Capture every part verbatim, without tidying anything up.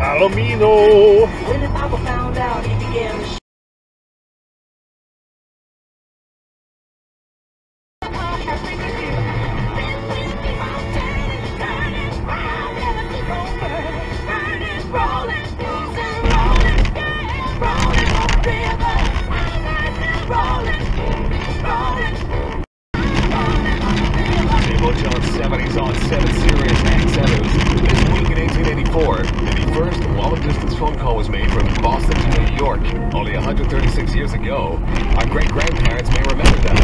Palomino. When the Papa found out, he began to John seventies on seven Sirius X M's. This week in eighteen eighty-four, the first long-distance phone call was made from Boston to New York, only one hundred thirty-six years ago. Our great-grandparents may remember that.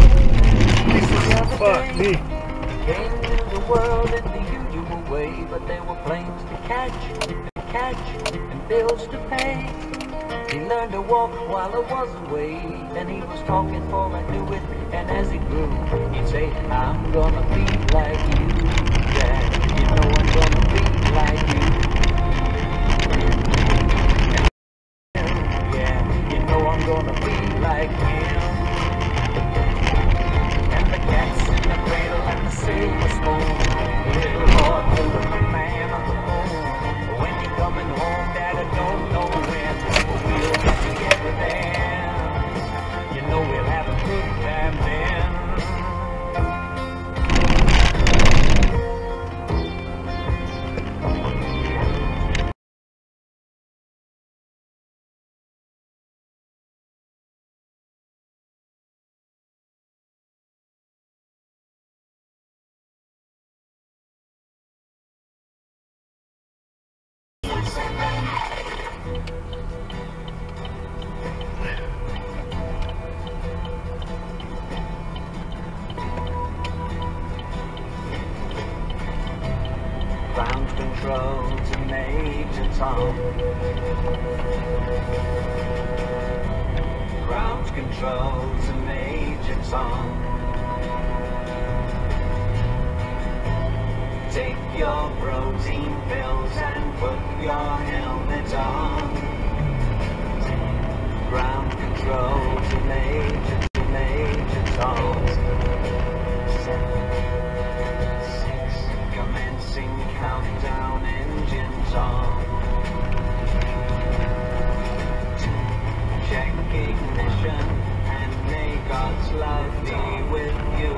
Fuck me. came into the world in the usual way, but there were planes to catch, to catch, and bills to pay. He learned to walk while I was away, and he was talking for I knew it. And as he grew, he'd say, I'm gonna be like you, yeah, you know I'm gonna be like you. Yeah, you know I'm gonna be like him. And the cats in the cradle and the silver spoon, little boy told the man on the moon, when you coming home, Dad, I don't know when, but we'll get together then. You know we'll have a good time then. Ground control to Major Tom. Ground control to Major Tom. Take your protein pills and put your helmet on. Ground control to Major, to Major Tom. Commencing countdown, engines on. Check ignition and may God's love be with you.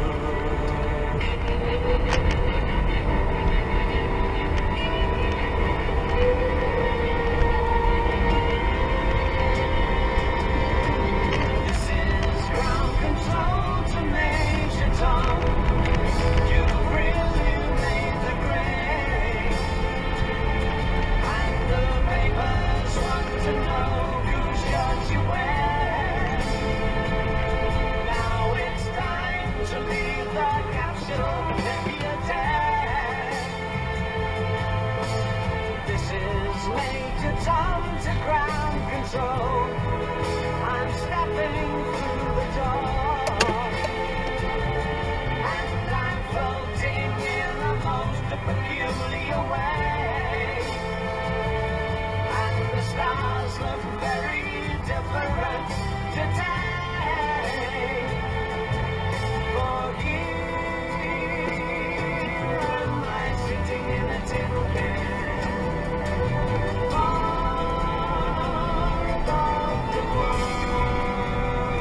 This is ground control to Major Tom. You really made the grade, and the papers want to know whose shirt you wear. Now it's time to leave the capsule if you dare. This is Major Tom to ground control. I'm stepping through the door, and I'm floating in the most peculiar way. And the stars look very different today. For here am I sitting in a tin can, far above the world.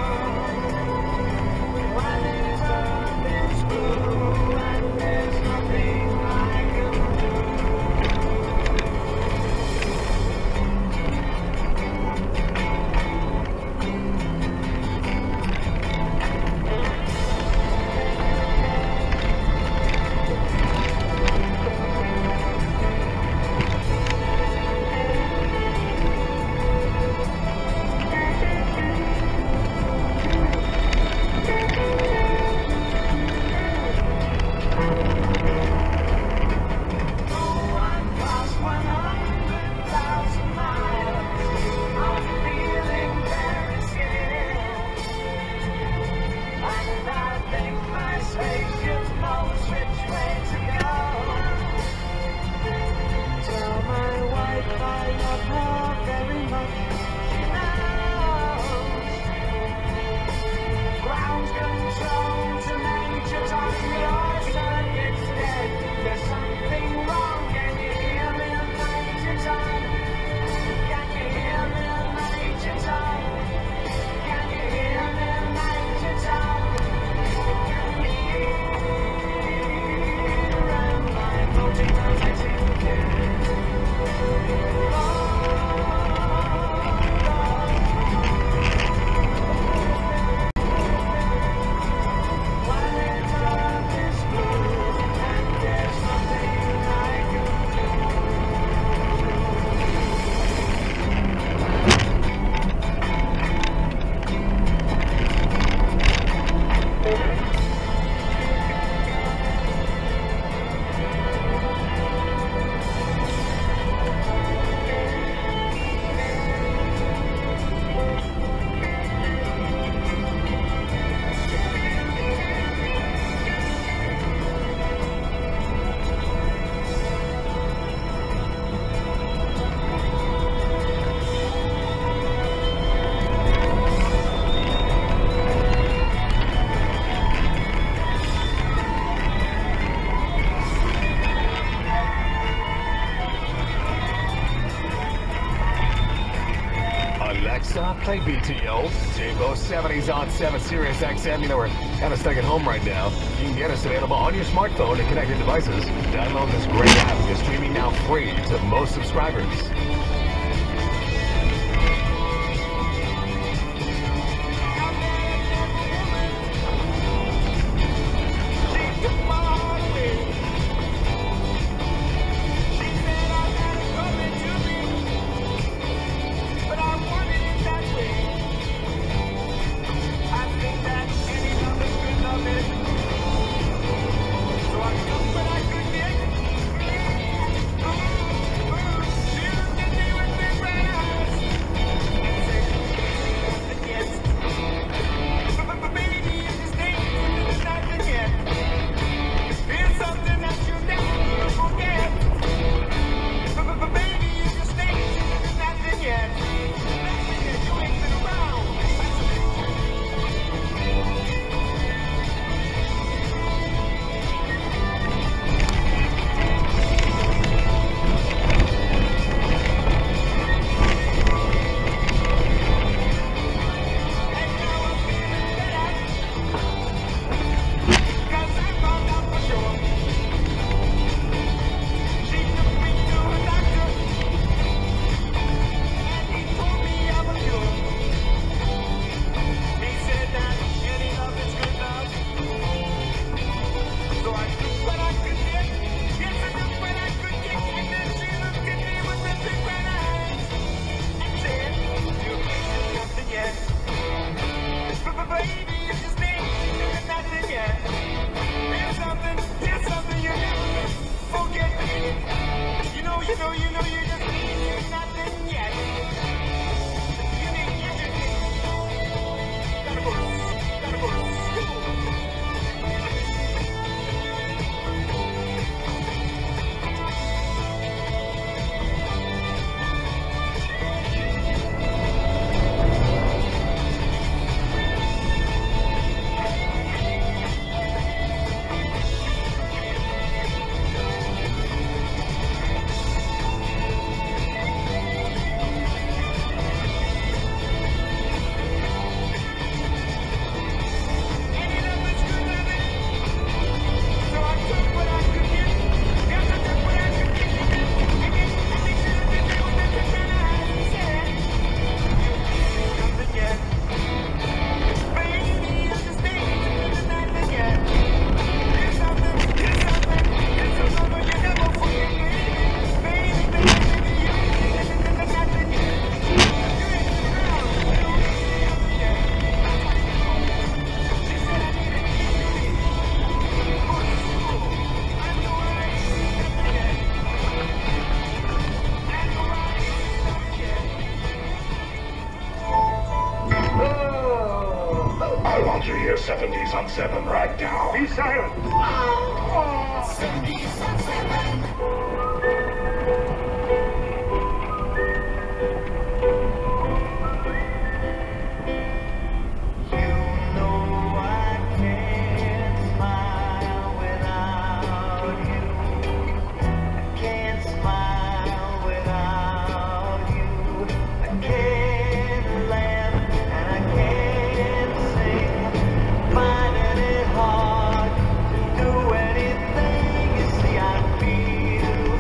Play B T O. J-Bo seventies on seven Sirius X M. You know, we're kind of stuck at home right now. You can get us available on your smartphone and connected devices. Download this great app. It's streaming now free to most subscribers. seventies on seven right now. Be silent. seventies on seven. Finding it hard to do anything. You see, I feel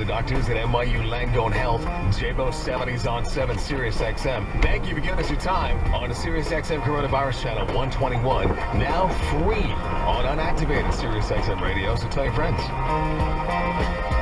doctors at N Y U Langone Health. J B O seventies on seven Sirius X M. Thank you for giving us your time on the Sirius X M Coronavirus Channel one twenty-one. Now free on unactivated Sirius X M radio, so tell your friends.